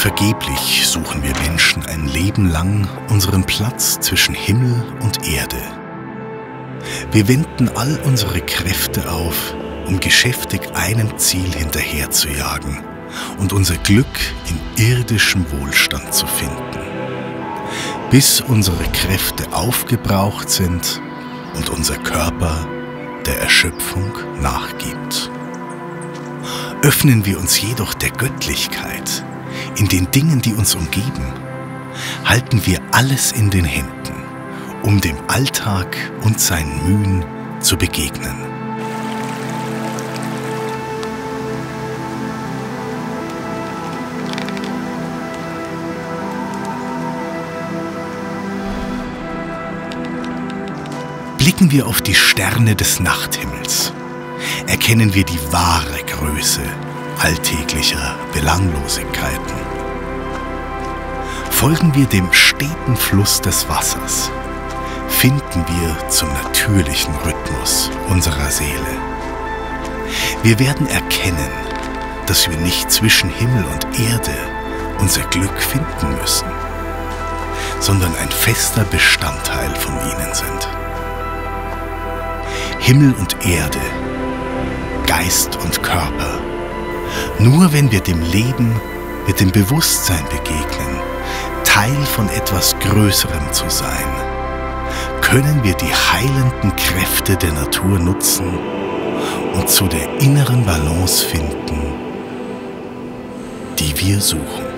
Vergeblich suchen wir Menschen ein Leben lang unseren Platz zwischen Himmel und Erde. Wir wenden all unsere Kräfte auf, um geschäftig einem Ziel hinterherzujagen und unser Glück in irdischem Wohlstand zu finden, bis unsere Kräfte aufgebraucht sind und unser Körper der Erschöpfung nachgibt. Öffnen wir uns jedoch der Göttlichkeit in den Dingen, die uns umgeben, halten wir alles in den Händen, um dem Alltag und seinen Mühen zu begegnen. Blicken wir auf die Sterne des Nachthimmels, erkennen wir die wahre Größe alltäglicher Belanglosigkeiten. Folgen wir dem steten Fluss des Wassers, finden wir zum natürlichen Rhythmus unserer Seele. Wir werden erkennen, dass wir nicht zwischen Himmel und Erde unser Glück finden müssen, sondern ein fester Bestandteil von ihnen sind. Himmel und Erde, Geist und Körper. Nur wenn wir dem Leben mit dem Bewusstsein begegnen, Teil von etwas Größerem zu sein, können wir die heilenden Kräfte der Natur nutzen und zu der inneren Balance finden, die wir suchen.